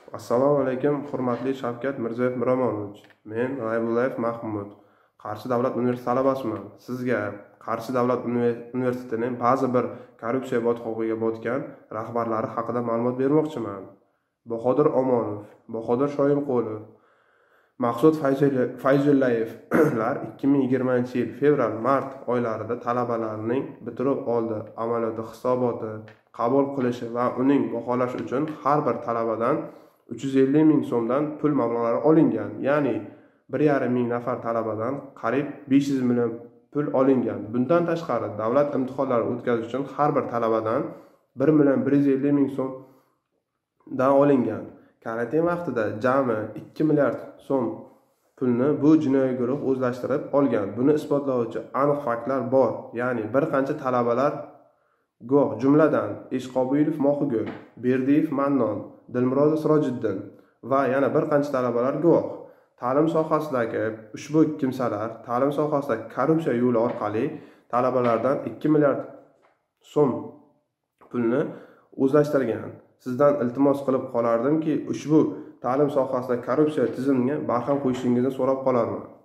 Assalomu alaykum, hurmatli Shavkat Mirziyoyev Miromonovich. Men G'aybullayev Mahmud, Qarshi davlat universiteti talabasiman. Sizga Qarshi davlat universitetining ba'zi bir korrupsiya botqog'iga botgan rahbarlari haqida ma'lumot bermoqchiman. Bahodir Omonov, Bahodir Shoyimqulov, Maqsud Fayzullayevlar 2020-yil fevral-mart oylarida talabalarning bitirib oldi amaliyoti hisoboti, qabul qilishi va uning baholash uchun har bir talabadan 350 ming so'mdan pul mablag'lari olingan. Ya'ni 1,5 ming nafar talabadan qariyb 500 million pul olingan. Bundan tashqari davlat imtihonlari o'tkazish uchun har bir talabadan 1,150 ming so'mdan olingan. Karantin vaqtida jami 2 milliard so'm pulni bu jinoiy guruh o'zlashtirib olgan. Buni isbotlovchi aniq faktlar bor. Ya'ni bir qancha talabalar guvoh, jumladan Eshqobilov Mohigul, Berdiyev Mannon, Dilmurod Sirojiddin va yana bir qancha talabalar guvoh. Ta'lim sohasidagi ushbu kimsalar ta'lim sohasida korrupsiya yo'li orqali talabalardan 2 milliard so'm pulni o'zlashtirgan. Sizdan iltimos qilib qolardimki, ushbu ta'lim sohasida korrupsiya tizimiga barham qo'yishingizni so'rab qolarman.